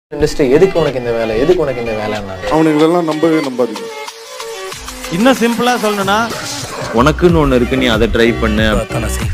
Industry எதுக்கு உனக்கு இந்த வேலை, எதுக்கு உனக்கு இந்த வேலைன்னாங்க. அவனுங்களெல்லாம் நம்பவே நம்பாதீங்க. இன்னும் சிம்பிளா சொல்லணும்னா உனக்குன்னு ஒன்று இருக்கு, நீ அதை ட்ரை பண்ணு.